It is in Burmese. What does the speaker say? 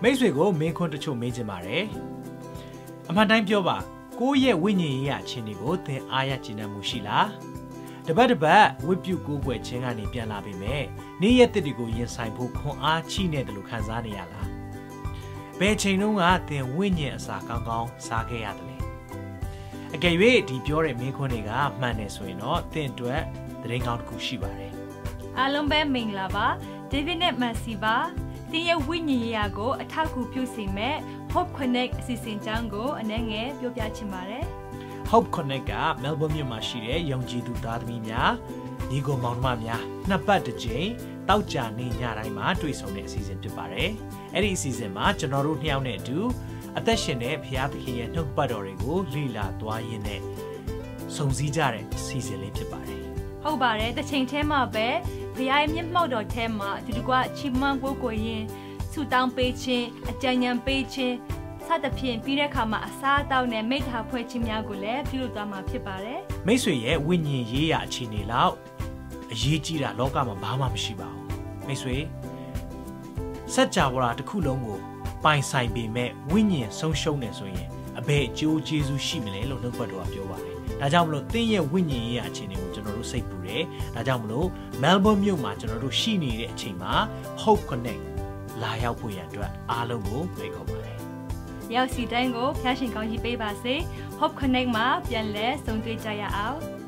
မိတ်ဆွေကိုမင်းခွန်းတချို့မေးချင်ပါတယ်အမှန်တိုင်းပြောပါကိုယ့်ရဲ့ဝိညာဉ်ရေးအချင်းတွေကိုသင်အားရကျဉ်းနှံမှုရှိလားတပတ်ဝိပုကိုးကွယ်ခြင်းကနေပြန်လာပြီမဲ့နေ့ရက်တစ်တွေကိုရင်ဆိုင်ဖို့ခွန်အားချိနေတယ်လို့ခံစားနေရလားဘယ်ချိန်တုန်းကသင်ဝိညာဉ်အစာကောင်းကောင်းစားခဲ့ရတယ်လဲအကယ်၍ဒီပြောတဲ့မင်းခွန်းတွေကမှန်တယ်ဆိုရင်တော့သင်အတွက်သတင်းကောင်းတစ်ခုရှိပါတယ်အားလုံးပဲမင်္ဂလာပါဒေးဗစ်နဲ့မန်စီပါသင်ရဲ့ဝိညာဉ်ရေးရာကိုအထောက်အကူပြုစေမဲ့ Hope Connect အစီအစဉ်ကြောင်းကိုအနည်းငယ်ပြောပြချင်ပါတယ် Hope Connect က Melbourne မြို့မှာရှိတဲ့ယုံကြည်သူသားသမီးများညီကိုမောင်နှမများနှစ်ပတ်တစ်ကြိမ်တောက်ကြနေညတိုင်းမှာတွေ့ဆုံတဲ့အစီအစဉ်ဖြစ်ပါတယ်အဲ့ဒီအစီအစဉ်မှာကျွန်တော်တို့နှစ်ယောက်နဲ့အတူအသက်ရှင်တဲ့ဘုရားသခင်ရဲ့နှုတ်ပတ်တော်တွေကိုလေ့လာသွားရင်းနဲ့စုံစည်းကြတဲ့အစီအစဉ်လေးဖြစ်ပါတယ်ဟုတ်ပါတယ်တစ်ချိန်တည်းမှာပဲဘုရားရဲ့မျက်မှောက်တော်ထဲမှာအတူတကွချီးမွမ်းကိုးကွယ်ရင်းဆုတောင်းပေးခြင်းအကြံဉာဏ်ပေးခြင်းစသဖြင့်ပြီးတဲ့အခါမှာအစားအသောက်နဲ့မိတ္တာဖွဲ့ခြင်းများကိုလည်းပြုလုပ်သွားမှာဖြစ်ပါတယ်မိတ်ဆွေရဲ့ဝိညာဉ်ရေးရာအခြေအနေလောက်အရေးကြီးတာလောကမှာဘာမှမရှိပါဘူးမိတ်ဆွေစัจ java တစ်ခုလုံးကိုပိုင်ဆိုင်ပေမဲ့ဝိညာဉ်ဆုံးရှုံးနေဆိုရင်အဘယ်အကျိုးကျေးဇူးရှိမလဲလို့နှုတ်ဘတ်တော်ကပြောပါတယ်ဒါကြောင့်မလို့သင်ရဲ့ဝိညာဉ်ရေးရာအခြေအနေကိုကျွန်တော်တို့စိတ်ပူတယ်ဒါကြောင့်မလို့ Melbourne မြို့မှာကျွန်တော်တို့ရှိနေတဲ့အချိန်မှာ Hope Connect လာရောက်ဖို့ရန်အတွက်အားလုံးကိုဖိတ်ခေါ်ပါတယ်ရောက်စီတိုင်းကိုဖျားရှင်ကောင်းကြီးပေးပါစေ Hope Connect မှာပြန်လဲဆုံတွေ့ကြရအောင်